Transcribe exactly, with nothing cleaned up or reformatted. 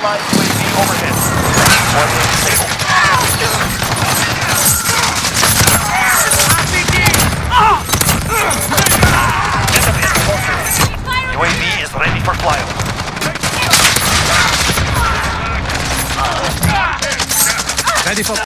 Allied U A V overhead. Coordinates disabled. Enemy is closer. U A V is ready for flyover. Ready for